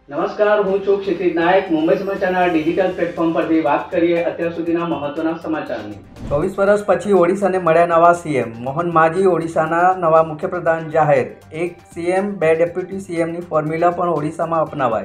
નમસ્કાર, હું છું ક્ષિતિજ નાયક. મુંબઈ સમાચારના ડિજિટલ પ્લેટફોર્મ પરથી વાત કરીએ અત્યાર સુધીના મહત્વના સમાચારની. 24 વર્ષ પછી ઓડિશાને મળ્યા નવા સીએમ. મોહન માઝી ઓડિશાના નવા મુખ્યપ્રધાન જાહેર. એક સીએમ બે ડેપ્યુટી સીએમની ફોર્મ્યુલા પણ ઓડિશામાં અપનાવાય.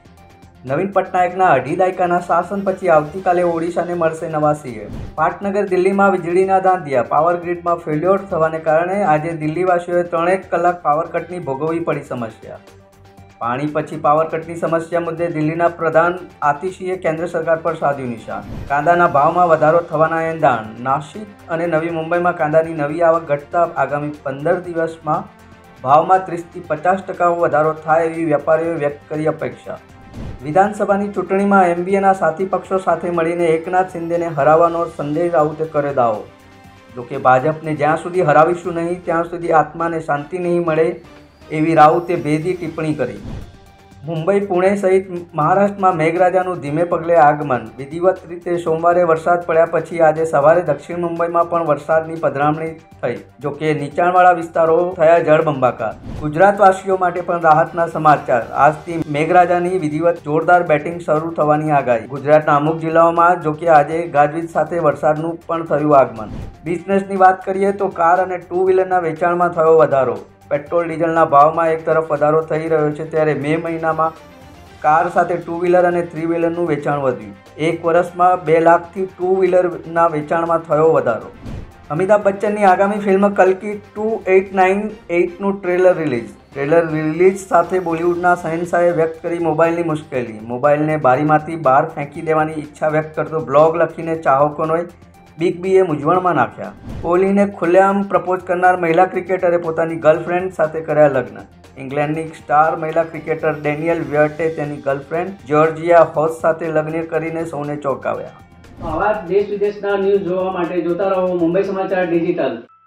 નવીન પટનાયકના અઢી દાયકાના શાસન પછી આવતીકાલે ઓડિશાને મળશે નવા સીએમ. પાટનગર દિલ્હીમાં વીજળીના ધાંધિયા. પાવર ગ્રીડમાં ફેલ્યોર થવાને કારણે આજે દિલ્હીવાસીઓએ 3 કલાક પાવર કટની ભોગવવી પડી સમસ્યા. પાણી પછી પાવર કટની સમસ્યા મુદ્દે દિલ્હીના પ્રધાન આતિશીએ કેન્દ્ર સરકાર પર સાધ્યું નિશાન. કાંદાના ભાવમાં વધારો થવાના એંધાણ. નાસિક અને નવી મુંબઈમાં કાંદાની નવી આવક ઘટતા આગામી 15 દિવસમાં ભાવમાં 30 થી 50% વધારો થાય એવી વેપારીઓએ વ્યક્ત કરી અપેક્ષા. વિધાનસભાની ચૂંટણીમાં એમવીએના સાથી પક્ષો સાથે મળીને એકનાથ શિંદેને હરાવવાનો સંજય રાઉતે કર્યો દાવો. જોકે ભાજપને જ્યાં સુધી હરાવીશું નહીં ત્યાં સુધી આત્માને શાંતિ નહીં મળે એવી રાઉતે ભેદી ટિપ્પણી કરી. મુંબઈ, પુણે સહિત મહારાષ્ટ્રમાં મેઘરાજાનું ધીમે પગલે આગમન. વિધિવત રીતે સોમવારે વરસાદ પડ્યા પછી આજે સવારે દક્ષિણ મુંબઈમાં પણ વરસાદની પધરામણી થઈ. જોકે નીચાણવાળા વિસ્તારો થયા જળબંબાકાર. ગુજરાતવાસીઓ માટે પણ રાહતના સમાચાર. આજથી મેઘરાજાની વિધિવત જોરદાર બેટિંગ શરૂ થવાની આગાહી. ગુજરાતના અમુક જિલ્લાઓમાં જોકે આજે ગાજવીજ સાથે વરસાદનું પણ થયું આગમન. બિઝનેસની વાત કરીએ તો કાર અને ટુ વ્હીલરના વેચાણમાં થયો વધારો. પેટ્રોલ ડીઝલના ભાવમાં એક તરફ વધારો થઈ રહ્યો છે ત્યારે મે મહિનામાં કાર સાથે ટુ વ્હીલર અને થ્રી વ્હીલરનું વેચાણ વધ્યું. એક વર્ષમાં 2 લાખથી ટુ વ્હીલરના વેચાણમાં થયો વધારો. અમિતાભ બચ્ચનની આગામી ફિલ્મ કલ્કી 2898નું ટ્રેલર રિલીઝ સાથે બોલિવૂડના શહેનશાહે વ્યક્ત કરી મોબાઈલની મુશ્કેલી. મોબાઈલને બારીમાંથી બહાર ફેંકી દેવાની ઈચ્છા વ્યક્ત કરતો બ્લોગ લખીને ચાહકોને બિગ બીએ મૂંઝવણમાં નાખ્યા. કોહલીને ખુલ્લેઆમ પ્રપોઝ કરનાર મહિલા ક્રિકેટરે પોતાની ગર્લફ્રેન્ડ સાથે કર્યા લગ્ન. ઇંગ્લેન્ડની સ્ટાર મહિલા ક્રિકેટર ડેનિયલ વ્યર્ટે તેની ગર્લફ્રેન્ડ જ્યોર્જિયા હોસ સાથે લગ્ન કરીને સૌને ચોંકાવ્યા. આવા દેશ વિદેશના ન્યૂઝ જોવા માટે જોતા રહો મુંબઈ સમાચાર ડિજિટલ.